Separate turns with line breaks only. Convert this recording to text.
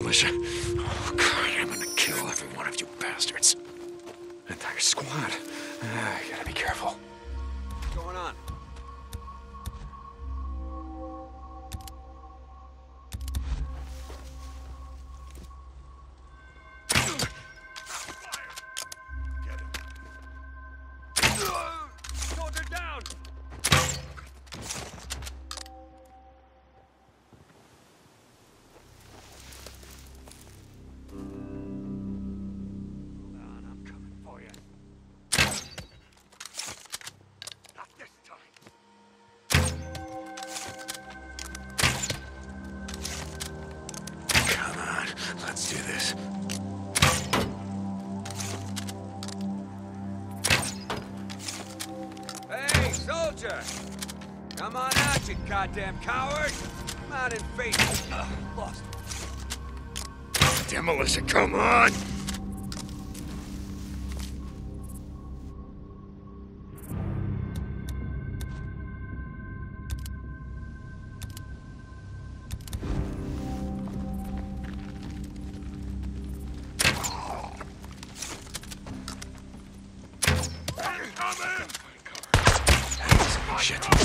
militia. Oh, God, I'm gonna kill every one of you bastards. Entire squad. You gotta be careful.
What's going on? Soldier down! Hold on, I'm coming for you. Not this time.
Come on, let's do this.
Hey, soldier! Come on out, you goddamn coward! Come out and face me. Lost.
Damn militia, come on! Shit.